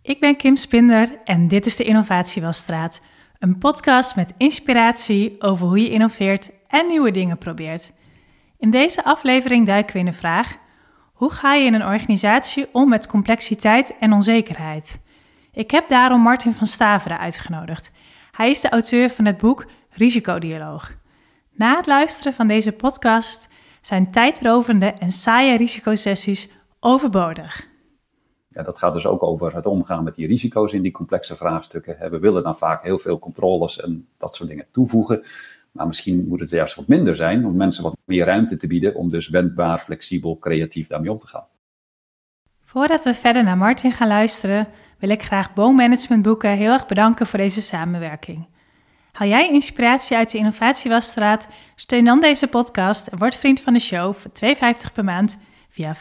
Ik ben Kim Spinder en dit is de Innovatiewasstraat. Een podcast met inspiratie over hoe je innoveert en nieuwe dingen probeert. In deze aflevering duiken we in de vraag: hoe ga je in een organisatie om met complexiteit en onzekerheid? Ik heb daarom Martin van Staveren uitgenodigd. Hij is de auteur van het boek Risicodialoog. Na het luisteren van deze podcast zijn tijdrovende en saaie risicosessies overbodig. Ja, dat gaat dus ook over het omgaan met die risico's in die complexe vraagstukken. We willen dan vaak heel veel controles en dat soort dingen toevoegen. Maar misschien moet het juist wat minder zijn om mensen wat meer ruimte te bieden om dus wendbaar, flexibel, creatief daarmee om te gaan. Voordat we verder naar Martin gaan luisteren, wil ik graag Boom Management Boeken heel erg bedanken voor deze samenwerking. Haal jij inspiratie uit de Innovatiewasstraat? Steun dan deze podcast en word vriend van de show voor €2,50 per maand via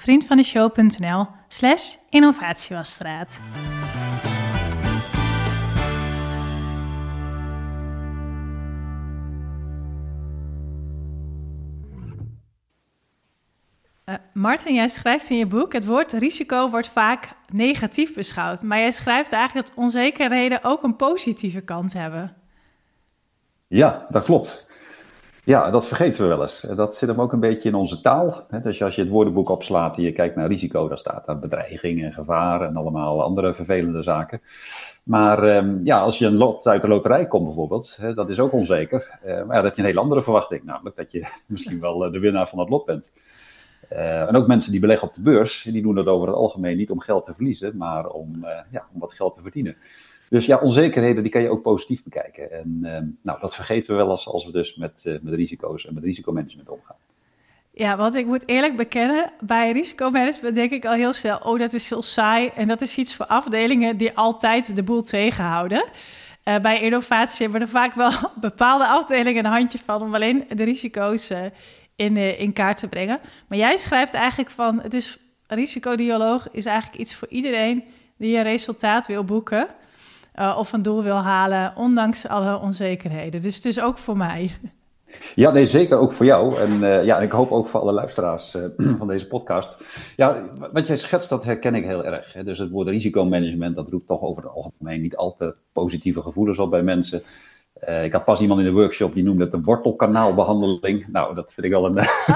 vriendvandeshow.nl/innovatiewasstraat. Martin, jij schrijft in je boek: het woord risico wordt vaak negatief beschouwd. Maar jij schrijft eigenlijk dat onzekerheden ook een positieve kant hebben. Ja, dat klopt. Ja, dat vergeten we wel eens. Dat zit hem ook een beetje in onze taal. Dus als je het woordenboek opslaat en je kijkt naar risico, dan staat daar bedreiging en gevaar en allemaal andere vervelende zaken. Maar als je een lot uit de loterij komt bijvoorbeeld, dat is ook onzeker. Maar dan heb je een hele andere verwachting, namelijk dat je misschien wel de winnaar van het lot bent. En ook mensen die beleggen op de beurs, die doen dat over het algemeen niet om geld te verliezen, maar om wat geld te verdienen. Dus ja, onzekerheden die kan je ook positief bekijken. En dat vergeten we wel eens als we dus met risico's en met risicomanagement omgaan. Ja, want ik moet eerlijk bekennen, bij risicomanagement denk ik al heel snel: dat is heel saai en dat is iets voor afdelingen die altijd de boel tegenhouden. Bij innovatie hebben we er vaak wel bepaalde afdelingen een handje van om alleen de risico's in kaart te brengen. Maar jij schrijft eigenlijk van: risicodialoog is eigenlijk iets voor iedereen die een resultaat wil boeken. Of een doel wil halen, ondanks alle onzekerheden. Dus het is ook voor mij. Ja, nee, zeker ook voor jou. En ik hoop ook voor alle luisteraars van deze podcast. Ja, wat jij schetst, dat herken ik heel erg. Hè. Dus het woord risicomanagement, dat roept toch over het algemeen niet al te positieve gevoelens op bij mensen. Ik had pas iemand in de workshop die noemde het de wortelkanaalbehandeling. Nou, dat vind ik wel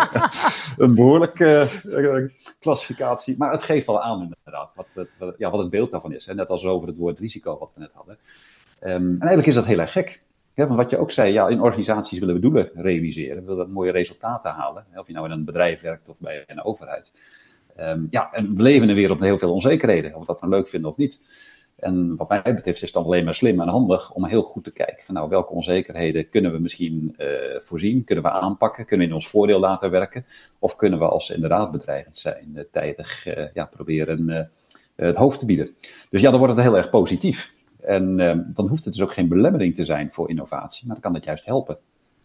een behoorlijke klassificatie. Maar het geeft wel aan inderdaad wat het beeld daarvan is. Hè? Net als over het woord risico wat we net hadden. En eigenlijk is dat heel erg gek. Ja, want wat je ook zei, in organisaties willen we doelen realiseren. We willen mooie resultaten halen. Of je nou in een bedrijf werkt of bij een overheid. En we leven in een wereld met heel veel onzekerheden. Of we dat nou leuk vinden of niet. En wat mij betreft is het dan alleen maar slim en handig om heel goed te kijken van welke onzekerheden kunnen we misschien voorzien, kunnen we aanpakken, kunnen we in ons voordeel laten werken, of kunnen we als ze inderdaad bedreigend zijn tijdig proberen het hoofd te bieden. Dus dan wordt het heel erg positief. En dan hoeft het dus ook geen belemmering te zijn voor innovatie, maar dan kan het juist helpen.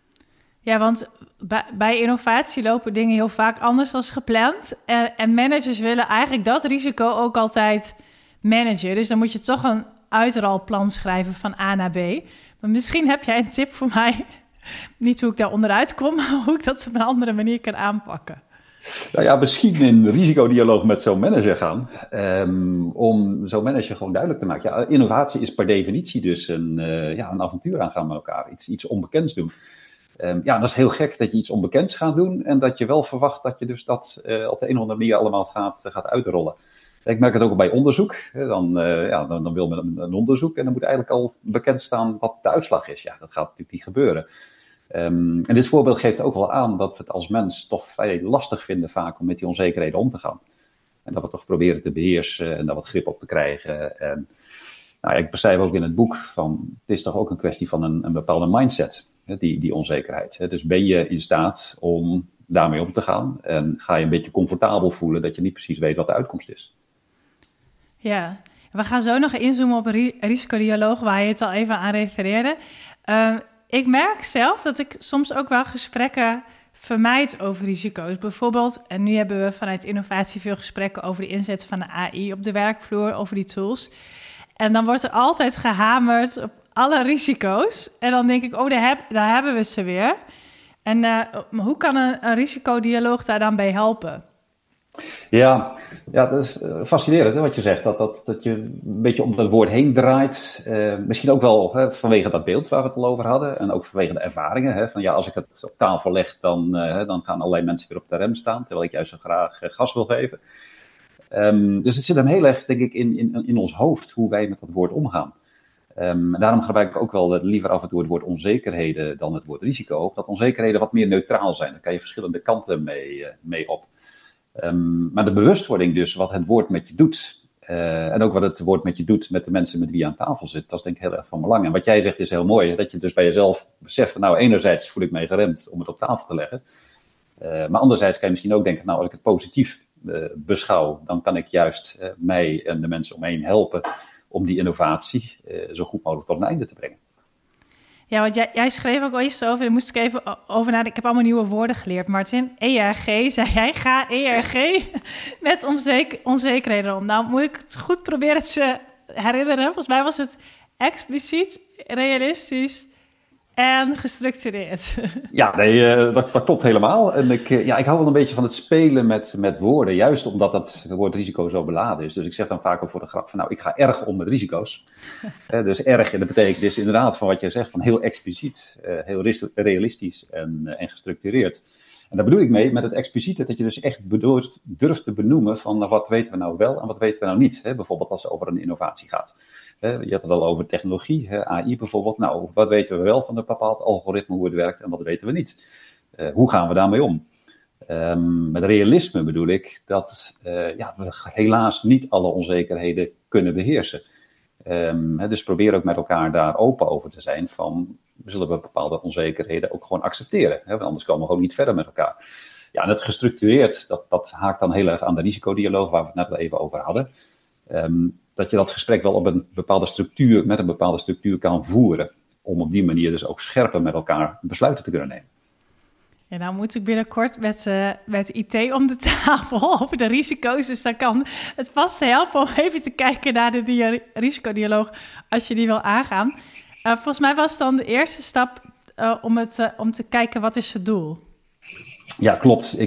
Ja, want bij innovatie lopen dingen heel vaak anders dan gepland. En managers willen eigenlijk dat risico ook altijd managen. Dus dan moet je toch een uitrolplan schrijven van A naar B. Maar misschien heb jij een tip voor mij. Niet hoe ik daar onderuit kom, maar hoe ik dat op een andere manier kan aanpakken. Nou ja, misschien in risicodialoog met zo'n manager gaan. Om zo'n manager gewoon duidelijk te maken. Ja, innovatie is per definitie dus een avontuur aangaan met elkaar. Iets onbekends doen. Dat is heel gek dat je iets onbekends gaat doen. En dat je wel verwacht dat je dus dat op de een of andere manier allemaal gaat uitrollen. Ik merk het ook bij onderzoek. Dan wil men een onderzoek en dan moet eigenlijk al bekend staan wat de uitslag is. Ja, dat gaat natuurlijk niet gebeuren. En dit voorbeeld geeft ook wel aan dat we het als mens toch vrij lastig vinden vaak om met die onzekerheden om te gaan. En dat we toch proberen te beheersen en daar wat grip op te krijgen. En ik beschrijf ook in het boek van: het is toch ook een kwestie van een bepaalde mindset, die onzekerheid. Dus ben je in staat om daarmee om te gaan en ga je een beetje comfortabel voelen dat je niet precies weet wat de uitkomst is. Ja, we gaan zo nog inzoomen op een risicodialoog waar je het al even aan refereerde. Ik merk zelf dat ik soms ook wel gesprekken vermijd over risico's. Bijvoorbeeld, en nu hebben we vanuit innovatie veel gesprekken over de inzet van de AI op de werkvloer, over die tools. En dan wordt er altijd gehamerd op alle risico's. En dan denk ik, daar hebben we ze weer. En hoe kan een risicodialoog daar dan bij helpen? Ja, ja, dat is fascinerend hè, wat je zegt. Dat je een beetje om dat woord heen draait. Misschien ook wel vanwege dat beeld waar we het al over hadden. En ook vanwege de ervaringen. Hè, van ja, als ik het op tafel leg, dan gaan allerlei mensen weer op de rem staan. Terwijl ik juist zo graag gas wil geven. Dus het zit hem heel erg, denk ik, in ons hoofd. Hoe wij met dat woord omgaan. Daarom gebruik ik ook wel liever af en toe het woord onzekerheden dan het woord risico. Dat onzekerheden wat meer neutraal zijn. Daar kan je verschillende kanten mee op. Maar de bewustwording dus, wat het woord met je doet. En ook wat het woord met je doet met de mensen met wie je aan tafel zit. Dat is denk ik heel erg van belang. En wat jij zegt is heel mooi. Dat je dus bij jezelf beseft van nou enerzijds voel ik mij geremd om het op tafel te leggen. Maar anderzijds kan je misschien ook denken, nou als ik het positief beschouw. Dan kan ik juist mij en de mensen om me heen helpen om die innovatie zo goed mogelijk tot een einde te brengen. Ja, want jij schreef ook al iets over, daar moest ik even over nadenken. Ik heb allemaal nieuwe woorden geleerd, Martin. ERG, zei jij, ga ERG met onzekerheden om. Nou, moet ik het goed proberen te herinneren. Volgens mij was het expliciet, realistisch en gestructureerd. Ja, nee, dat klopt helemaal. En ik hou wel een beetje van het spelen met woorden. Juist omdat het woord risico zo beladen is. Dus ik zeg dan vaak ook voor de grap van nou, ik ga erg om met risico's. Dus erg, dat betekent dus inderdaad van wat jij zegt, van heel expliciet, heel realistisch en gestructureerd. En daar bedoel ik mee met het expliciete, dat je dus echt durft te benoemen van nou, wat weten we nou wel en wat weten we nou niet. Bijvoorbeeld als het over een innovatie gaat. Je had het al over technologie, AI bijvoorbeeld. Nou, wat weten we wel van een bepaald algoritme, hoe het werkt en wat weten we niet? Hoe gaan we daarmee om? Met realisme bedoel ik dat we helaas niet alle onzekerheden kunnen beheersen. Dus probeer ook met elkaar daar open over te zijn van, we zullen bepaalde onzekerheden ook gewoon accepteren. Want anders komen we gewoon niet verder met elkaar. Ja, en het gestructureerd, dat haakt dan heel erg aan de risicodialoog waar we het net wel even over hadden. Dat je dat gesprek wel op een bepaalde structuur, met een bepaalde structuur kan voeren. Om op die manier dus ook scherper met elkaar besluiten te kunnen nemen. Ja, nou moet ik binnenkort met IT om de tafel over de risico's. Dus dan kan het vast helpen om even te kijken naar de risicodialoog als je die wil aangaan. Volgens mij was dan de eerste stap om te kijken wat is het doel. Ja, klopt.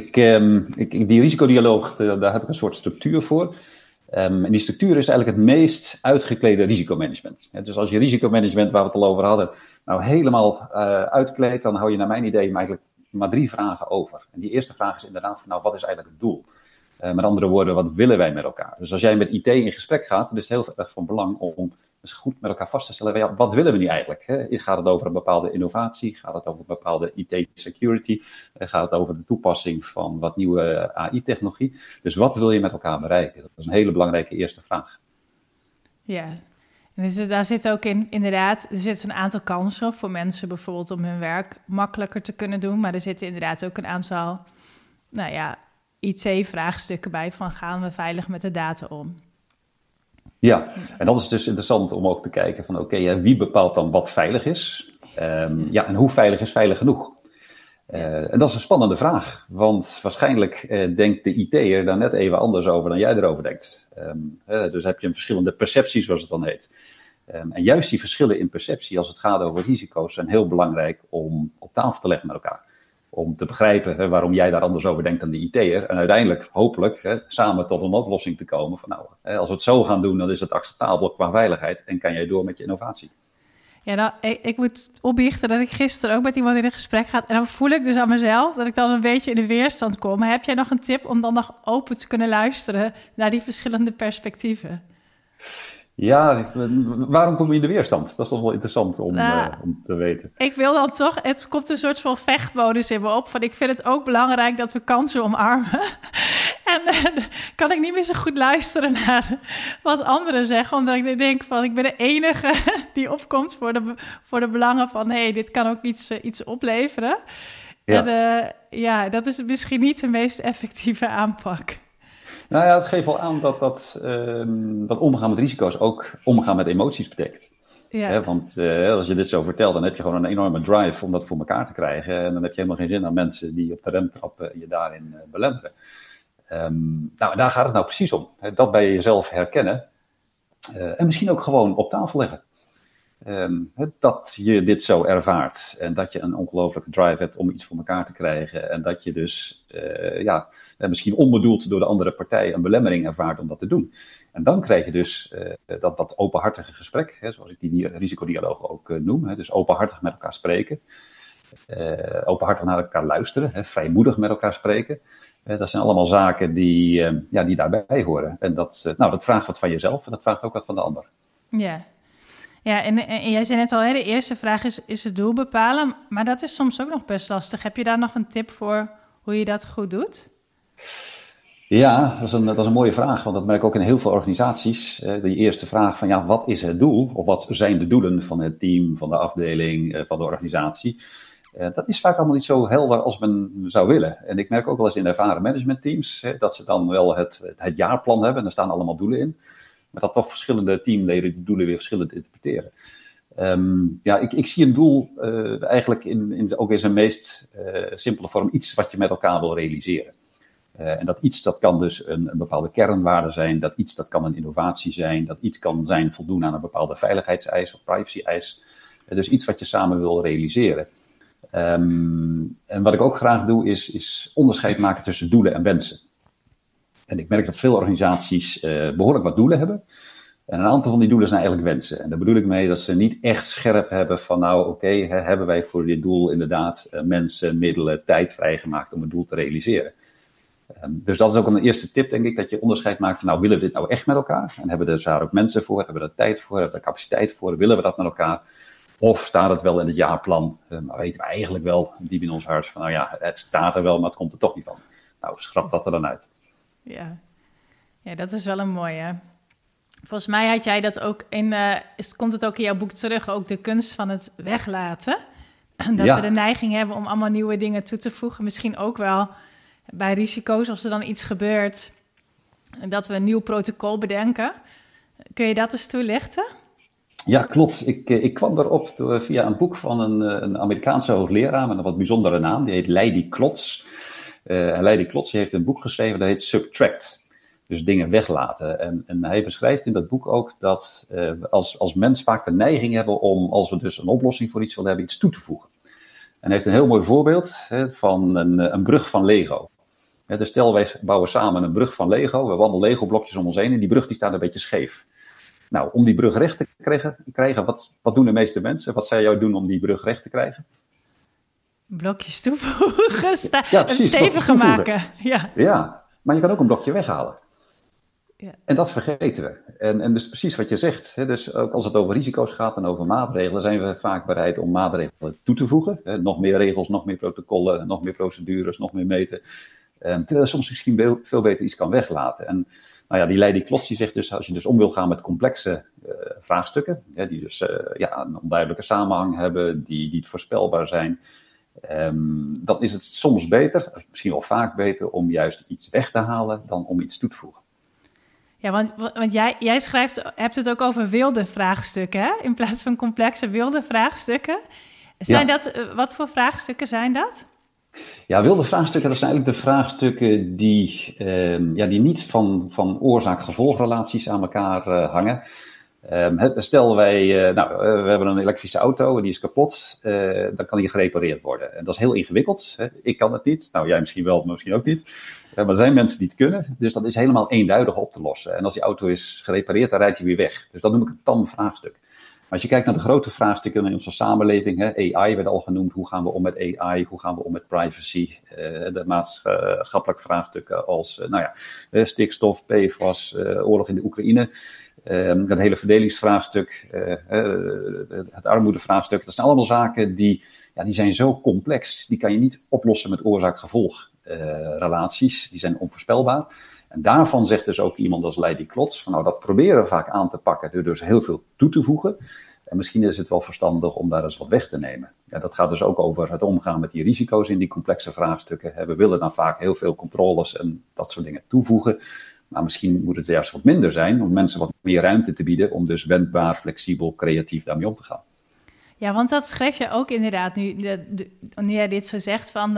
Die risicodialoog, daar heb ik een soort structuur voor. En die structuur is eigenlijk het meest uitgeklede risicomanagement. Dus als je risicomanagement, waar we het al over hadden, nou helemaal uitkleedt, dan hou je naar mijn idee eigenlijk maar 3 vragen over. En die eerste vraag is inderdaad van, nou, wat is eigenlijk het doel? Met andere woorden, wat willen wij met elkaar? Dus als jij met IT in gesprek gaat, dan is het heel erg van belang om dus goed met elkaar vast te stellen, wat willen we nu eigenlijk? Gaat het over een bepaalde innovatie? Gaat het over een bepaalde IT-security? Gaat het over de toepassing van wat nieuwe AI-technologie? Dus wat wil je met elkaar bereiken? Dat is een hele belangrijke eerste vraag. Ja, en dus daar zit ook inderdaad, er zitten een aantal kansen voor mensen bijvoorbeeld om hun werk makkelijker te kunnen doen. Maar er zitten inderdaad ook een aantal, IT-vraagstukken bij van gaan we veilig met de data om? Ja, en dat is dus interessant om ook te kijken van oké, wie bepaalt dan wat veilig is? En hoe veilig is veilig genoeg? En dat is een spannende vraag, want waarschijnlijk denkt de IT'er daar net even anders over dan jij erover denkt. Dus heb je een verschillende percepties, zoals het dan heet. En juist die verschillen in perceptie, als het gaat over risico's, zijn heel belangrijk om op tafel te leggen met elkaar. Om te begrijpen waarom jij daar anders over denkt dan de IT'er. En uiteindelijk, hopelijk, samen tot een oplossing te komen. Van nou, als we het zo gaan doen, dan is het acceptabel qua veiligheid. En kan jij door met je innovatie. Ja, nou, ik moet opbiechten dat ik gisteren ook met iemand in een gesprek ga. En dan voel ik dus aan mezelf dat ik dan een beetje in de weerstand kom. Maar heb jij nog een tip om dan nog open te kunnen luisteren naar die verschillende perspectieven? Ja, waarom kom je in de weerstand? Dat is toch wel interessant om te weten. Ik wil dan toch, het komt een soort van vechtmodus in me op. Van ik vind het ook belangrijk dat we kansen omarmen. En kan ik niet meer zo goed luisteren naar wat anderen zeggen. Omdat ik denk van ik ben de enige die opkomt voor de belangen van dit kan ook iets opleveren. Ja. En dat is misschien niet de meest effectieve aanpak. Nou ja, het geeft wel aan dat omgaan met risico's ook omgaan met emoties betekent. Ja. Want als je dit zo vertelt, dan heb je gewoon een enorme drive om dat voor elkaar te krijgen. En dan heb je helemaal geen zin aan mensen die op de rem trappen en je daarin belemmeren. Daar gaat het nou precies om. Dat bij jezelf herkennen. En misschien ook gewoon op tafel leggen. dat je dit zo ervaart. En dat je een ongelooflijke drive hebt om iets voor elkaar te krijgen. En dat je dus misschien onbedoeld door de andere partij een belemmering ervaart om dat te doen. En dan krijg je dus dat openhartige gesprek, zoals ik die risicodialoog ook noem. Dus openhartig met elkaar spreken. Openhartig naar elkaar luisteren. Vrijmoedig met elkaar spreken. Dat zijn allemaal zaken die daarbij horen. En dat vraagt wat van jezelf en dat vraagt ook wat van de ander. Ja. Ja, en jij zei net al, de eerste vraag is het doel bepalen. Maar dat is soms ook nog best lastig. Heb je daar nog een tip voor hoe je dat goed doet? Ja, dat is een mooie vraag. Want dat merk ik ook in heel veel organisaties. Die eerste vraag van wat is het doel? Of wat zijn de doelen van het team, van de afdeling, van de organisatie? Dat is vaak allemaal niet zo helder als men zou willen. En ik merk ook wel eens in ervaren managementteams dat ze dan wel het jaarplan hebben. En daar staan allemaal doelen in. Maar dat toch verschillende teamleden die doelen weer verschillend interpreteren. Ik zie een doel eigenlijk ook in zijn meest simpele vorm. Iets wat je met elkaar wil realiseren. En dat iets, dat kan dus een bepaalde kernwaarde zijn. Dat iets, dat kan een innovatie zijn. Dat iets kan zijn voldoen aan een bepaalde veiligheidseis of privacy-eis. Dus iets wat je samen wil realiseren. En wat ik ook graag doe, is onderscheid maken tussen doelen en wensen. En ik merk dat veel organisaties behoorlijk wat doelen hebben. En een aantal van die doelen zijn eigenlijk wensen. En daar bedoel ik mee dat ze niet echt scherp hebben van hebben wij voor dit doel inderdaad mensen, middelen, tijd vrijgemaakt om het doel te realiseren. Dus dat is ook een eerste tip, denk ik, dat je onderscheid maakt van willen we dit nou echt met elkaar? En hebben we daar ook mensen voor, hebben we daar tijd voor, hebben we daar capaciteit voor, willen we dat met elkaar? Of staat het wel in het jaarplan? Maar weten we eigenlijk wel, diep in ons hart, van het staat er wel, maar het komt er toch niet van. Nou, schrap dat er dan uit. Ja, dat is wel een mooie. Volgens mij had jij dat ook komt het ook in jouw boek terug, ook de kunst van het weglaten. Dat we de neiging hebben om allemaal nieuwe dingen toe te voegen. Misschien ook wel bij risico's, als er dan iets gebeurt, dat we een nieuw protocol bedenken. Kun je dat eens toelichten? Ja, klopt. Ik kwam daarop via een boek van een Amerikaanse hoogleraar met een wat bijzondere naam. Die heet Leidy Klotz. En Leidy Klotz heeft een boek geschreven dat heet Subtract. Dus dingen weglaten. En hij beschrijft in dat boek ook dat als mens vaak de neiging hebben om, als we dus een oplossing voor iets willen hebben, iets toe te voegen. En hij heeft een heel mooi voorbeeld van een brug van Lego. Dus stel, wij bouwen samen een brug van Lego. We hebben allemaal Lego-blokjes om ons heen en die brug die staat een beetje scheef. Nou, om die brug recht te krijgen, wat doen de meeste mensen? Wat zou jij doen om die brug recht te krijgen? Blokjes toevoegen, precies, een stevige maken. Ja, maar je kan ook een blokje weghalen. Ja. En dat vergeten we. En dus precies wat je zegt. Dus ook als het over risico's gaat en over maatregelen, zijn we vaak bereid om maatregelen toe te voegen. Nog meer regels, nog meer protocollen, nog meer procedures, nog meer meten. Terwijl je soms misschien veel beter iets kan weglaten. En die Leidy Klotz die zegt dus, als je dus om wil gaan met complexe vraagstukken, die dus een onduidelijke samenhang hebben, die niet voorspelbaar zijn, dan is het soms beter, misschien wel vaak beter, om juist iets weg te halen dan om iets toe te voegen. Ja, want jij hebt het ook over wilde vraagstukken, hè? In plaats van complexe wilde vraagstukken. Wat voor vraagstukken zijn dat? Ja, wilde vraagstukken, dat zijn eigenlijk de vraagstukken die niet van oorzaak-gevolgrelaties aan elkaar hangen. Stel we hebben een elektrische auto en die is kapot, dan kan die gerepareerd worden. En dat is heel ingewikkeld. Ik kan het niet. Nou, jij misschien wel, maar misschien ook niet. Maar er zijn mensen die het kunnen. Dus dat is helemaal eenduidig op te lossen. En als die auto is gerepareerd, dan rijdt hij weer weg. Dus dat noem ik een tam vraagstuk. Maar als je kijkt naar de grote vraagstukken in onze samenleving, AI werd al genoemd, hoe gaan we om met AI, hoe gaan we om met privacy, de maatschappelijke vraagstukken als stikstof, PFAS, oorlog in de Oekraïne, het hele verdelingsvraagstuk, het armoedevraagstuk, dat zijn allemaal zaken die zijn zo complex, die kan je niet oplossen met oorzaak-gevolg relaties, die zijn onvoorspelbaar. En daarvan zegt dus ook iemand als Leidy Klotz, van dat proberen we vaak aan te pakken door dus heel veel toe te voegen. En misschien is het wel verstandig om daar eens wat weg te nemen. Ja, dat gaat dus ook over het omgaan met die risico's in die complexe vraagstukken. We willen dan vaak heel veel controles en dat soort dingen toevoegen. Maar misschien moet het juist wat minder zijn om mensen wat meer ruimte te bieden om dus wendbaar, flexibel, creatief daarmee om te gaan. Ja, want dat schreef je ook inderdaad nu jij dit zo zegt van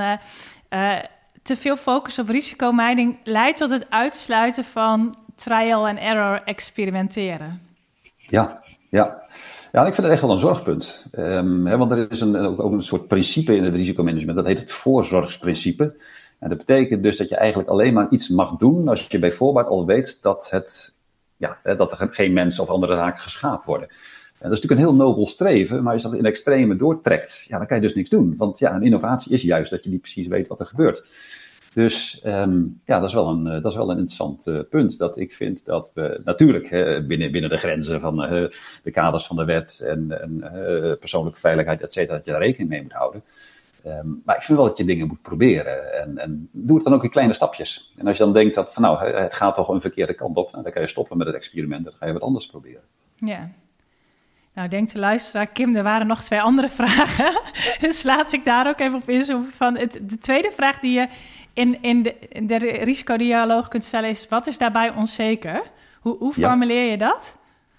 te veel focus op risicomijding leidt tot het uitsluiten van trial and error experimenteren. Ja. Ja, ik vind het echt wel een zorgpunt. Want er is ook een soort principe in het risicomanagement, dat heet het voorzorgsprincipe. En dat betekent dus dat je eigenlijk alleen maar iets mag doen als je bij voorbaat al weet dat dat er geen mensen of andere zaken geschaad worden. En dat is natuurlijk een heel nobel streven, maar als je dat in extreme doortrekt, dan kan je dus niks doen. Want een innovatie is juist dat je niet precies weet wat er gebeurt. Dus dat is wel een interessant punt. Dat ik vind dat we natuurlijk binnen de grenzen van de kaders van de wet en persoonlijke veiligheid, et cetera, dat je daar rekening mee moet houden. Maar ik vind wel dat je dingen moet proberen. En doe het dan ook in kleine stapjes. En als je dan denkt dat het gaat toch een verkeerde kant op, dan kan je stoppen met het experiment. Dan ga je wat anders proberen. Ja. Nou, denkt de luisteraar, Kim, er waren nog 2 andere vragen. Dus laat ik daar ook even op inzoomen. Van de tweede vraag die je in de risicodialoog kunt stellen is, wat is daarbij onzeker? Hoe formuleer je dat?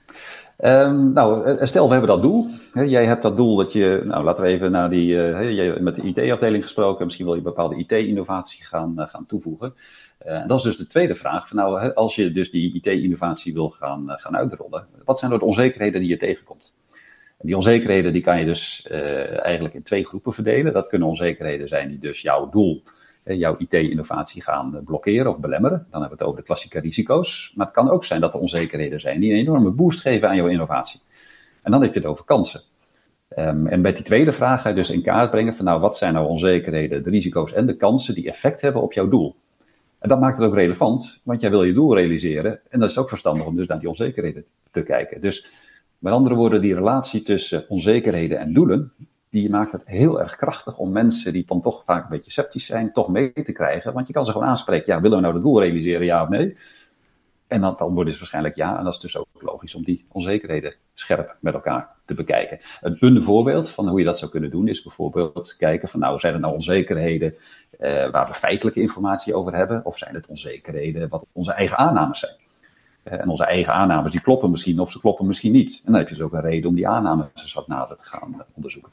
Stel we hebben dat doel. Jij hebt dat doel dat je, laten we even naar jij met de IT-afdeling gesproken, misschien wil je bepaalde IT-innovatie gaan toevoegen. Dat is dus de tweede vraag. Van, als je dus die IT-innovatie wil gaan uitrollen, wat zijn de onzekerheden die je tegenkomt? En die onzekerheden die kan je dus eigenlijk in 2 groepen verdelen. Dat kunnen onzekerheden zijn die dus jouw doel, jouw IT-innovatie gaan blokkeren of belemmeren. Dan hebben we het over de klassieke risico's. Maar het kan ook zijn dat er onzekerheden zijn die een enorme boost geven aan jouw innovatie. En dan heb je het over kansen. En bij die tweede vraag ga je dus in kaart brengen van wat zijn nou onzekerheden, de risico's en de kansen die effect hebben op jouw doel. En dat maakt het ook relevant, want jij wil je doel realiseren. En dat is ook verstandig om dus naar die onzekerheden te kijken. Dus met andere woorden, die relatie tussen onzekerheden en doelen, die maakt het heel erg krachtig om mensen die dan toch vaak een beetje sceptisch zijn, toch mee te krijgen. Want je kan ze gewoon aanspreken, willen we nou het doel realiseren, ja of nee? En dan het antwoord is waarschijnlijk ja. En dat is dus ook logisch om die onzekerheden scherp met elkaar te bekijken. Een voorbeeld van hoe je dat zou kunnen doen is bijvoorbeeld kijken van zijn er nou onzekerheden waar we feitelijke informatie over hebben? Of zijn het onzekerheden wat onze eigen aannames zijn? En onze eigen aannames die kloppen misschien of ze kloppen misschien niet. En dan heb je dus ook een reden om die aannames eens wat nader te gaan onderzoeken.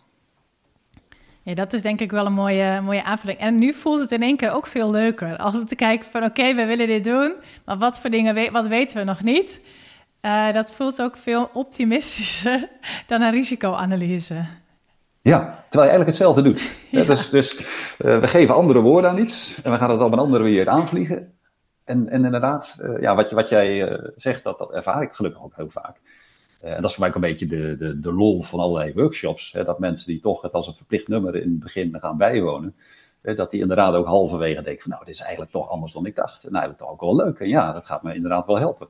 Ja, dat is denk ik wel een mooie aanvulling. En nu voelt het in één keer ook veel leuker. Als we te kijken van oké, we willen dit doen, maar wat voor dingen wat weten we nog niet? Dat voelt ook veel optimistischer dan een risicoanalyse. Ja, terwijl je eigenlijk hetzelfde doet. Ja. Dus we geven andere woorden aan iets en we gaan het op een andere manier aanvliegen. En inderdaad, wat jij zegt, dat ervaar ik gelukkig ook heel vaak. En dat is voor mij ook een beetje de lol van allerlei workshops. Dat mensen die toch het als een verplicht nummer in het begin gaan bijwonen, dat die inderdaad ook halverwege denken van dit is eigenlijk toch anders dan ik dacht. En eigenlijk toch ook wel leuk. En ja, dat gaat me inderdaad wel helpen.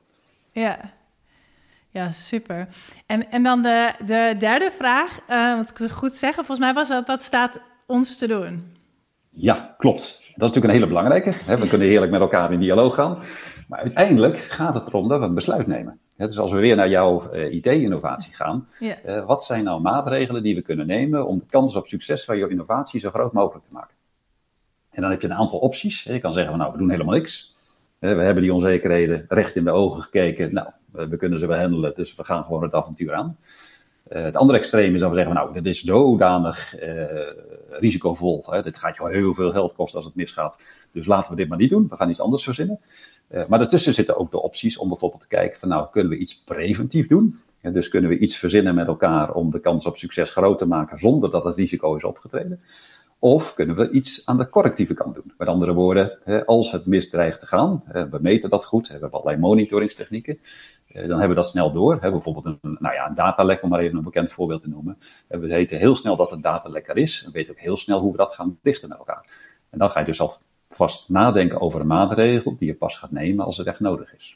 Ja, super. En dan de derde vraag, wat ik goed zeggen, volgens mij was dat, wat staat ons te doen? Ja, klopt. Dat is natuurlijk een hele belangrijke. We kunnen heerlijk met elkaar in dialoog gaan. Maar uiteindelijk gaat het erom dat we een besluit nemen. Dus als we weer naar jouw IT-innovatie gaan, wat zijn nou maatregelen die we kunnen nemen om de kans op succes van jouw innovatie zo groot mogelijk te maken? En dan heb je een aantal opties. Je kan zeggen, we doen helemaal niks. We hebben die onzekerheden recht in de ogen gekeken. We kunnen ze behandelen, dus we gaan gewoon het avontuur aan. Het andere extreem is dat we zeggen, dit is zodanig risicovol. Dit gaat je heel veel geld kosten als het misgaat. Dus laten we dit maar niet doen. We gaan iets anders verzinnen. Maar daartussen zitten ook de opties om bijvoorbeeld te kijken van kunnen we iets preventief doen? Dus kunnen we iets verzinnen met elkaar om de kans op succes groot te maken zonder dat het risico is opgetreden? Of kunnen we iets aan de correctieve kant doen? Met andere woorden, als het mis dreigt te gaan, we meten dat goed, we hebben allerlei monitoringstechnieken, dan hebben we dat snel door. Bijvoorbeeld een datalek, om maar even een bekend voorbeeld te noemen. We weten heel snel dat het datalek er is. We weten ook heel snel hoe we dat gaan dichten met elkaar. En dan ga je dus alvast nadenken over een maatregel die je pas gaat nemen als het echt nodig is.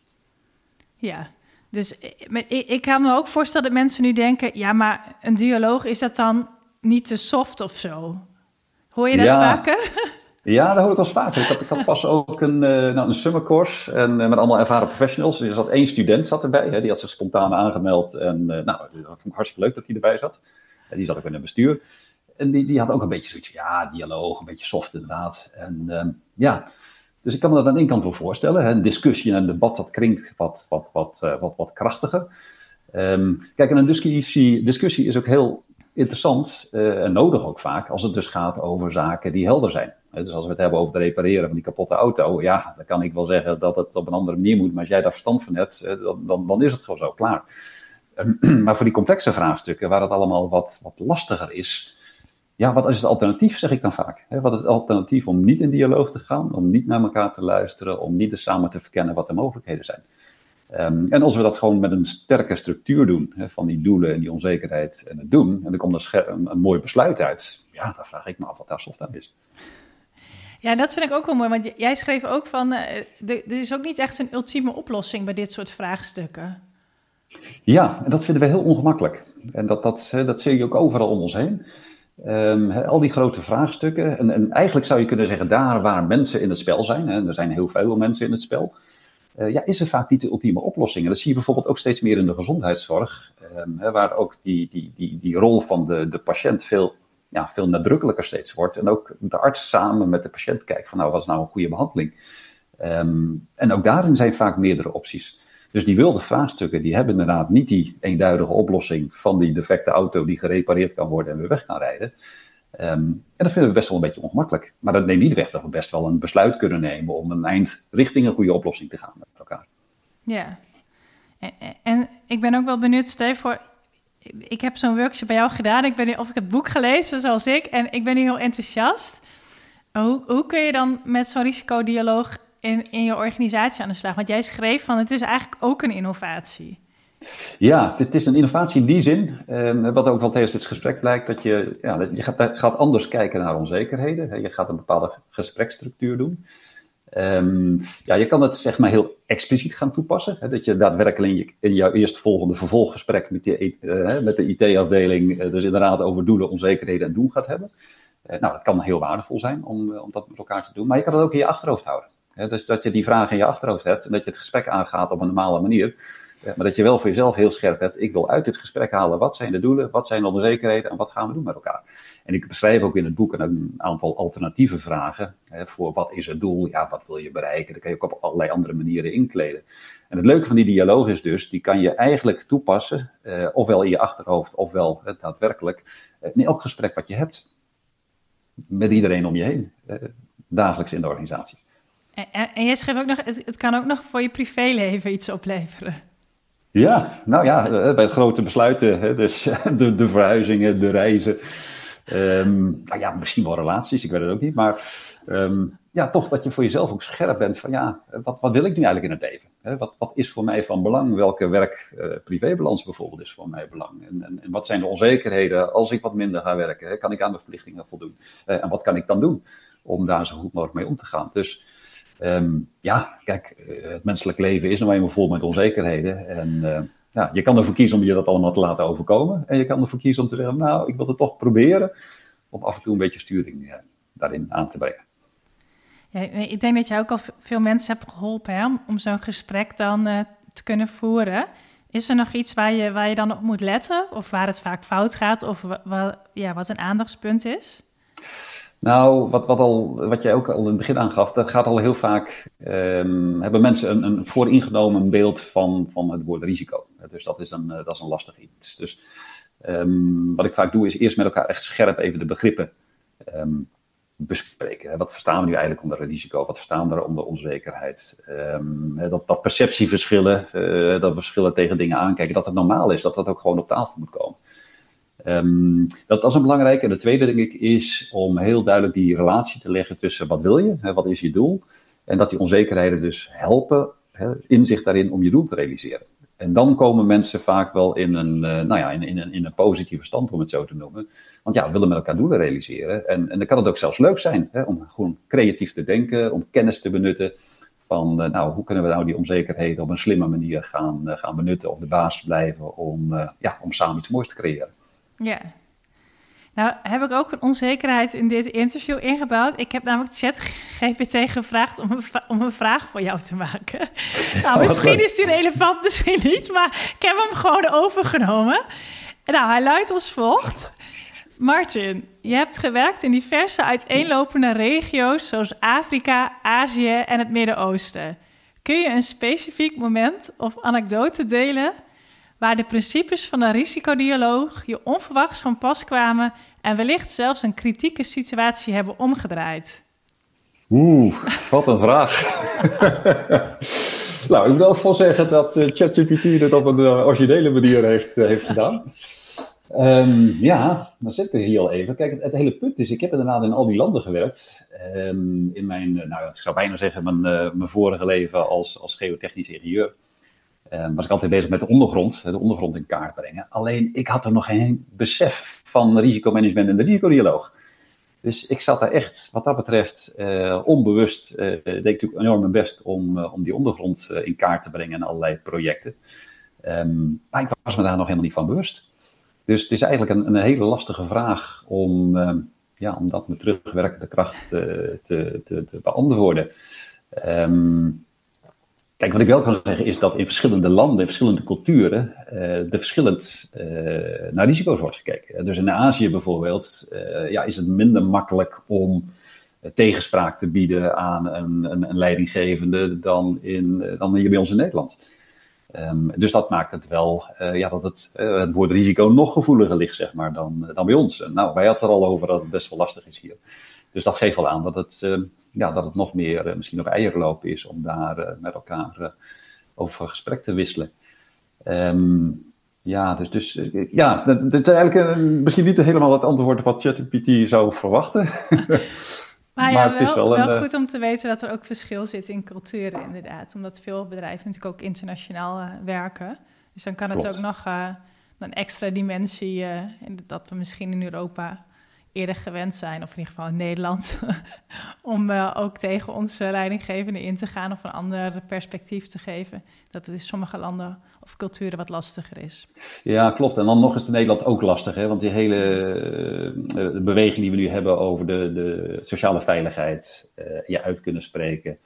Ja, dus ik kan me ook voorstellen dat mensen nu denken, ja, maar een dialoog, is dat dan niet te soft of zo? Hoor je dat vaker? Ja, dat hoor ik wel eens vaker. Ik had pas ook een summercourse en met allemaal ervaren professionals. Er zat 1 student erbij, die had zich spontaan aangemeld. En dat vond ik hartstikke leuk dat hij erbij zat. Die zat ook in het bestuur. En die had ook een beetje zoiets van, dialoog, een beetje soft inderdaad. En dus ik kan me dat aan één kant wel voorstellen. Een discussie en een debat, dat klinkt wat krachtiger. Kijk, en een discussie is ook heel interessant en nodig ook vaak, als het dus gaat over zaken die helder zijn. Dus als we het hebben over het repareren van die kapotte auto, dan kan ik wel zeggen dat het op een andere manier moet, maar als jij daar verstand van hebt, dan is het gewoon zo, klaar. Maar voor die complexe vraagstukken, waar het allemaal wat lastiger is, ja, wat is het alternatief, zeg ik dan vaak. Wat is het alternatief om niet in dialoog te gaan, om niet naar elkaar te luisteren, om niet samen te verkennen wat de mogelijkheden zijn. En als we dat gewoon met een sterke structuur doen, van die doelen en die onzekerheid en het doen, en er komt een mooi besluit uit, ja, dan vraag ik me af wat daar soft aan is. Ja, dat vind ik ook wel mooi, want jij schreef ook van, er is ook niet echt een ultieme oplossing bij dit soort vraagstukken. Ja, en dat vinden we heel ongemakkelijk. En dat zie je ook overal om ons heen. Al die grote vraagstukken. En eigenlijk zou je kunnen zeggen, daar waar mensen in het spel zijn, en er zijn heel veel mensen in het spel, is er vaak niet de ultieme oplossing. En dat zie je bijvoorbeeld ook steeds meer in de gezondheidszorg, waar ook die rol van de patiënt veel nadrukkelijker steeds wordt. En ook de arts samen met de patiënt kijkt van, nou, wat is nou een goede behandeling? En ook daarin zijn vaak meerdere opties. Dus die wilde vraagstukken, die hebben inderdaad niet die eenduidige oplossing van die defecte auto die gerepareerd kan worden en weer weg kan rijden. En dat vinden we best wel een beetje ongemakkelijk. Maar dat neemt niet weg dat we best wel een besluit kunnen nemen om een eind richting een goede oplossing te gaan met elkaar. Ja, en ik ben ook wel benieuwd, stel voor, ik heb zo'n workshop bij jou gedaan, ik heb het boek gelezen zoals ik, en ik ben nu heel enthousiast. Hoe kun je dan met zo'n risicodialoog in je organisatie aan de slag? Want jij schreef van, het is eigenlijk ook een innovatie. Ja, het is een innovatie in die zin, wat ook wel tijdens dit gesprek blijkt, dat je gaat anders kijken naar onzekerheden. Je gaat een bepaalde gespreksstructuur doen. Je kan het zeg maar heel expliciet gaan toepassen. Dat je daadwerkelijk in jouw eerstvolgende vervolggesprek met de IT-afdeling dus inderdaad over doelen, onzekerheden en doen gaat hebben. Dat kan heel waardevol zijn om dat met elkaar te doen. Maar je kan het ook in je achterhoofd houden. Dus dat je die vragen in je achterhoofd hebt en dat je het gesprek aangaat op een normale manier. Maar dat je wel voor jezelf heel scherp hebt, ik wil uit dit gesprek halen, wat zijn de doelen, wat zijn de onzekerheden en wat gaan we doen met elkaar. En ik beschrijf ook in het boek een aantal alternatieve vragen voor wat is het doel, wat wil je bereiken. Dat kan je ook op allerlei andere manieren inkleden. En het leuke van die dialoog is dus, die kan je eigenlijk toepassen, ofwel in je achterhoofd, ofwel daadwerkelijk, in elk gesprek wat je hebt. Met iedereen om je heen, dagelijks in de organisatie. En jij schreef ook nog, het kan ook nog voor je privéleven iets opleveren. Ja, bij grote besluiten, dus de verhuizingen, de reizen, misschien wel relaties, ik weet het ook niet, maar toch dat je voor jezelf ook scherp bent van wat wil ik nu eigenlijk in het leven? Wat is voor mij van belang? Welke werk-privébalans bijvoorbeeld is voor mij belang? En wat zijn de onzekerheden als ik wat minder ga werken? Kan ik aan de verplichtingen voldoen? En wat kan ik dan doen om daar zo goed mogelijk mee om te gaan? Dus het menselijk leven is nou eenmaal vol met onzekerheden. En je kan ervoor kiezen om je dat allemaal te laten overkomen. En je kan ervoor kiezen om te zeggen, ik wil het toch proberen om af en toe een beetje sturing daarin aan te brengen. Ja, ik denk dat jij ook al veel mensen hebt geholpen om zo'n gesprek dan te kunnen voeren. Is er nog iets waar je dan op moet letten? Of waar het vaak fout gaat? Of wat een aandachtspunt is? Nou, wat jij ook al in het begin aangaf, dat gaat al heel vaak, hebben mensen een vooringenomen beeld van het woord risico. Dus dat is een lastig iets. Dus wat ik vaak doe is eerst met elkaar echt scherp even de begrippen bespreken. Wat verstaan we nu eigenlijk onder risico? Wat verstaan we onder onzekerheid? Dat perceptieverschillen, dat we verschillen tegen dingen aankijken, dat het normaal is, dat ook gewoon op tafel moet komen. Dat is een belangrijke. En de tweede, denk ik, is om heel duidelijk die relatie te leggen tussen wat wil je, wat is je doel, en dat die onzekerheden dus helpen, inzicht daarin om je doel te realiseren. En dan komen mensen vaak wel in een positieve stand, om het zo te noemen. Want we willen met elkaar doelen realiseren. En dan kan het ook zelfs leuk zijn om gewoon creatief te denken, om kennis te benutten. Van hoe kunnen we nou die onzekerheden op een slimme manier gaan benutten, op de basis blijven om samen iets moois te creëren. Ja. Nou, heb ik ook een onzekerheid in dit interview ingebouwd. Ik heb namelijk ChatGPT gevraagd om een vraag voor jou te maken. Nou, misschien is die relevant, misschien niet, maar ik heb hem gewoon overgenomen. Nou, hij luidt als volgt. Martin, je hebt gewerkt in diverse uiteenlopende regio's zoals Afrika, Azië en het Midden-Oosten. Kun je een specifiek moment of anekdote delen waar de principes van de risicodialoog je onverwachts van pas kwamen en wellicht zelfs een kritieke situatie hebben omgedraaid? Wat een vraag. Nou, ik wil ook wel zeggen dat ChatGPT het op een originele manier heeft gedaan. Ja, dan zit ik hier al even. Kijk, het hele punt is, ik heb inderdaad in al die landen gewerkt. In mijn, nou, ik zou bijna zeggen, mijn vorige leven als geotechnisch ingenieur. Was ik altijd bezig met de ondergrond in kaart brengen. Alleen, ik had er nog geen besef van risicomanagement en de risicodialoog. Dus ik zat daar echt, wat dat betreft, onbewust, deed ik natuurlijk enorm mijn best om die ondergrond in kaart te brengen en allerlei projecten. Maar ik was me daar nog helemaal niet van bewust. Dus het is eigenlijk een hele lastige vraag om dat met terugwerkende kracht te beantwoorden. Kijk, wat ik wel kan zeggen is dat in verschillende landen, in verschillende culturen, er verschillend naar risico's wordt gekeken. Dus in Azië bijvoorbeeld is het minder makkelijk om tegenspraak te bieden aan een leidinggevende dan hier bij ons in Nederland. Dus dat maakt het wel dat het woord risico nog gevoeliger ligt, zeg maar, dan bij ons. Nou, wij hadden het er al over dat het best wel lastig is hier. Dus dat geeft wel aan dat het nog meer misschien op eierloop is om daar met elkaar over gesprek te wisselen. Dat is eigenlijk misschien niet helemaal het antwoord wat ChatGPT zou verwachten. Maar het is wel goed om te weten dat er ook verschil zit in culturen inderdaad. Omdat veel bedrijven natuurlijk ook internationaal werken. Dus dan kan het ook nog een extra dimensie, dat we misschien in Europa eerder gewend zijn, of in ieder geval in Nederland, om ook tegen onze leidinggevende in te gaan of een ander perspectief te geven. Dat het in sommige landen of culturen wat lastiger is. Ja, klopt. En dan nog eens in Nederland ook lastig, hè? Want die hele beweging die we nu hebben over de sociale veiligheid, je uit kunnen spreken.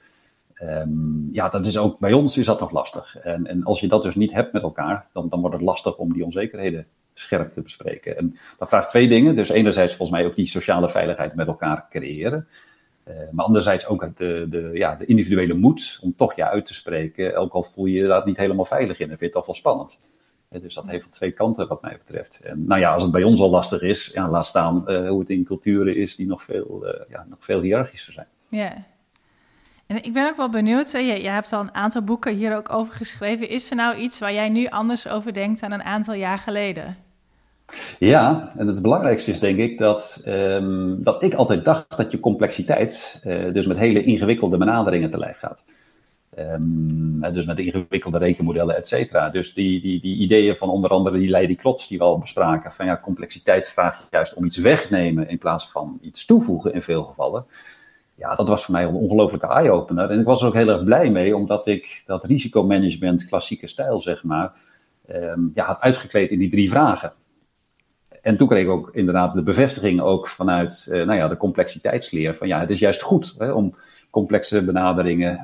Dat is ook, bij ons is dat nog lastig. En als je dat dus niet hebt met elkaar, dan wordt het lastig om die onzekerheden scherp te bespreken. En dat vraagt twee dingen. Dus enerzijds volgens mij ook die sociale veiligheid met elkaar creëren. Maar anderzijds ook de individuele moed om toch je uit te spreken. Ook al voel je je daar niet helemaal veilig in en vind je het toch wel spannend. Dus dat heeft van twee kanten wat mij betreft. En als het bij ons al lastig is, laat staan hoe het in culturen is die nog veel hiërarchischer zijn. Ja. En ik ben ook wel benieuwd, je hebt al een aantal boeken hier ook over geschreven. Is er nou iets waar jij nu anders over denkt dan een aantal jaar geleden? Ja, en het belangrijkste is denk ik dat ik altijd dacht dat je complexiteit dus met hele ingewikkelde benaderingen te lijf gaat. Dus met ingewikkelde rekenmodellen, et cetera. Dus die ideeën van onder andere die Leidy Klotz die we al bespraken, van complexiteit vraagt juist om iets wegnemen in plaats van iets toevoegen in veel gevallen. Ja, dat was voor mij een ongelofelijke eye-opener. En ik was er ook heel erg blij mee, omdat ik dat risicomanagement, klassieke stijl, zeg maar, had uitgekleed in die 3 vragen. En toen kreeg ik ook inderdaad de bevestiging ook vanuit de complexiteitsleer. Van het is juist goed om complexe benaderingen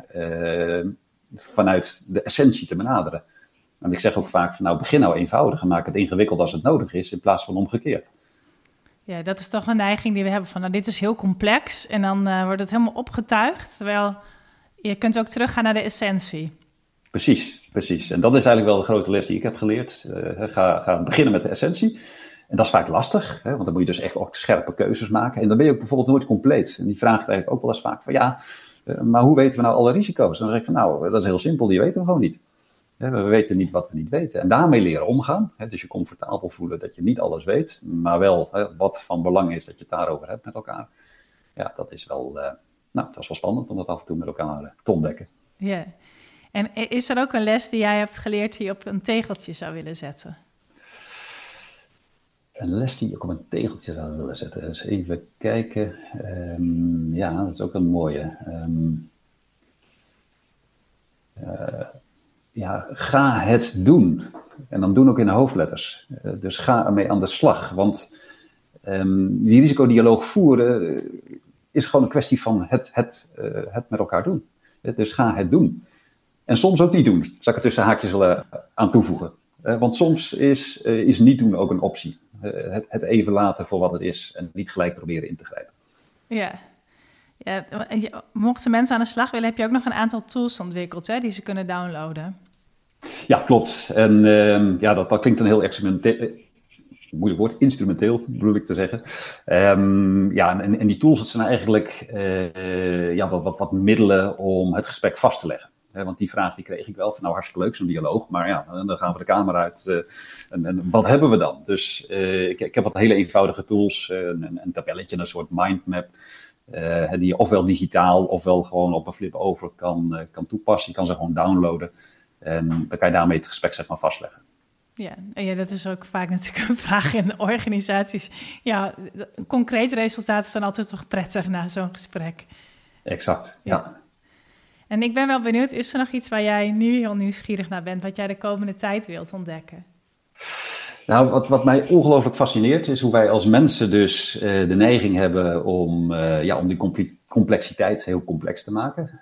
vanuit de essentie te benaderen. En ik zeg ook vaak van begin nou eenvoudig en maak het ingewikkeld als het nodig is, in plaats van omgekeerd. Ja, dat is toch een neiging die we hebben van dit is heel complex en dan wordt het helemaal opgetuigd. Terwijl je kunt ook teruggaan naar de essentie. Precies. En dat is eigenlijk wel de grote les die ik heb geleerd. Ga beginnen met de essentie. En dat is vaak lastig, want dan moet je dus echt ook scherpe keuzes maken. En dan ben je ook bijvoorbeeld nooit compleet. En die vraag krijg ik ook wel eens vaak van maar hoe weten we nou alle risico's? En dan zeg ik van dat is heel simpel, die weten we gewoon niet. We weten niet wat we niet weten. En daarmee leren omgaan. Dus je comfortabel voelen dat je niet alles weet. Maar wel wat van belang is dat je het daarover hebt met elkaar. Ja, dat is wel, dat is wel spannend om dat af en toe met elkaar te ontdekken. Ja. En is er ook een les die jij hebt geleerd die je op een tegeltje zou willen zetten? Een les die ik op een tegeltje zou willen zetten. Dus even kijken. Dat is ook een mooie. Ga het doen. En dan doen ook in de hoofdletters. Dus ga ermee aan de slag. Want die risicodialoog voeren is gewoon een kwestie van het met elkaar doen. Dus ga het doen. En soms ook niet doen. Zal ik er tussen haakjes wel aan toevoegen. Want soms is niet doen ook een optie. Het even laten voor wat het is en niet gelijk proberen in te grijpen. Ja, mochten mensen aan de slag willen, heb je ook nog een aantal tools ontwikkeld die ze kunnen downloaden. Ja, klopt. En dat klinkt een heel moeilijk woord, instrumenteel bedoel ik te zeggen. En die tools, dat zijn eigenlijk wat middelen om het gesprek vast te leggen. Want die vraag die kreeg ik wel. Van, nou, hartstikke leuk zo'n dialoog. Maar ja, dan gaan we de kamer uit. En wat hebben we dan? Dus ik heb wat hele eenvoudige tools. Een tabelletje, een soort mindmap. Die je ofwel digitaal ofwel gewoon op een flip over kan toepassen. Je kan ze gewoon downloaden. En dan kan je daarmee het gesprek zeg maar vastleggen. Ja, dat is ook vaak natuurlijk een vraag in de organisaties. Ja, concrete resultaten zijn altijd toch prettig na zo'n gesprek. Exact, ja. En ik ben wel benieuwd, is er nog iets waar jij nu heel nieuwsgierig naar bent, wat jij de komende tijd wilt ontdekken? Nou, wat mij ongelooflijk fascineert is hoe wij als mensen dus de neiging hebben om die complexiteit heel complex te maken.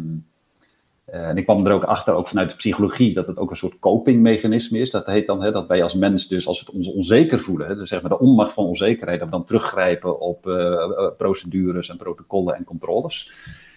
En ik kwam er ook achter, ook vanuit de psychologie, dat het ook een soort copingmechanisme is. Dat heet dan dat wij als mens dus, als we ons onzeker voelen, dus zeg maar de onmacht van onzekerheid, dat we dan teruggrijpen op procedures en protocollen en controles.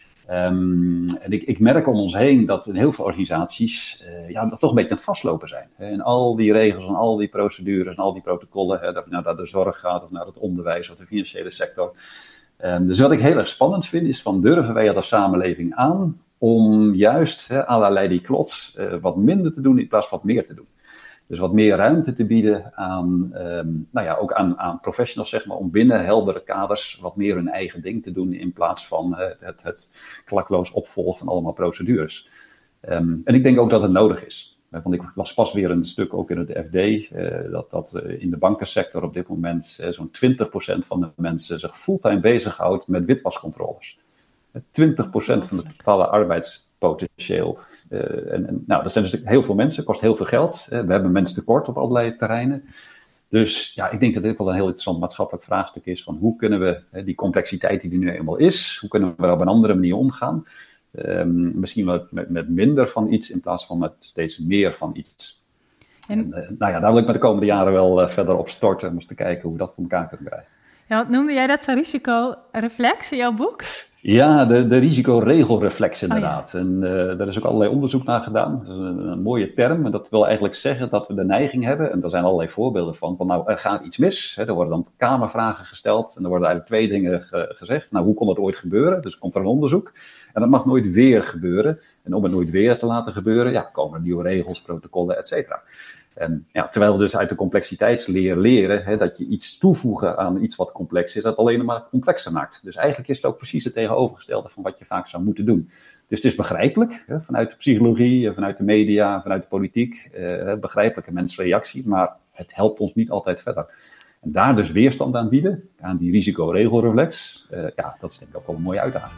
En ik merk om ons heen dat in heel veel organisaties dat toch een beetje aan het vastlopen zijn. En al die regels en al die procedures en al die protocollen, dat je naar de zorg gaat of naar het onderwijs of de financiële sector. Dus wat ik heel erg spannend vind is van durven wij als samenleving aan om juist à la Lady Klotz wat minder te doen in plaats van wat meer te doen. Dus wat meer ruimte te bieden aan, ook aan professionals, zeg maar, om binnen heldere kaders wat meer hun eigen ding te doen in plaats van het klakloos opvolgen van allemaal procedures. En ik denk ook dat het nodig is. Want ik las pas weer een stuk ook in het FD, dat in de bankensector op dit moment zo'n 20% van de mensen zich fulltime bezighoudt met witwascontroles. 20% van het totale arbeidspotentieel. Dat zijn dus heel veel mensen, kost heel veel geld. We hebben mensen tekort op allerlei terreinen. Dus ja, ik denk dat dit wel een heel interessant maatschappelijk vraagstuk is. Van hoe kunnen we die complexiteit die er nu eenmaal is, hoe kunnen we er op een andere manier omgaan? Misschien wel met minder van iets in plaats van met steeds meer van iets. Daar wil ik me de komende jaren wel verder op storten om eens te kijken hoe we dat voor elkaar kunnen krijgen. Ja, wat noemde jij dat risicoreflex in jouw boek? Ja, de risicoregelreflex inderdaad. En daar is ook allerlei onderzoek naar gedaan. Dat is een mooie term. En dat wil eigenlijk zeggen dat we de neiging hebben, en daar zijn allerlei voorbeelden van nou, er gaat iets mis. Er worden dan kamervragen gesteld en er worden eigenlijk twee dingen gezegd. Nou, hoe kon dat ooit gebeuren? Dus komt er een onderzoek. En dat mag nooit weer gebeuren. En om het nooit weer te laten gebeuren, komen er nieuwe regels, protocollen, et cetera. En terwijl we dus uit de complexiteitsleer leren dat je iets toevoegen aan iets wat complex is, dat alleen maar complexer maakt. Dus eigenlijk is het ook precies het tegenovergestelde van wat je vaak zou moeten doen. Dus het is begrijpelijk, vanuit de psychologie, vanuit de media, vanuit de politiek, begrijpelijke mensreactie, maar het helpt ons niet altijd verder. En daar dus weerstand aan bieden, aan die risicoregelreflex, dat is denk ik ook wel een mooie uitdaging.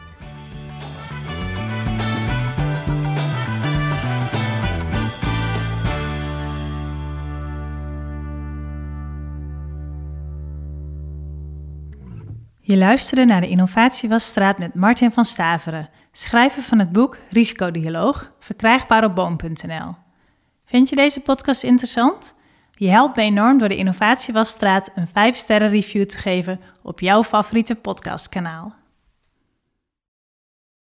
Je luisterde naar de Innovatiewasstraat met Martin van Staveren, schrijver van het boek Risicodialoog, verkrijgbaar op boom.nl. Vind je deze podcast interessant? Je helpt me enorm door de Innovatiewasstraat een 5-sterren review te geven op jouw favoriete podcastkanaal.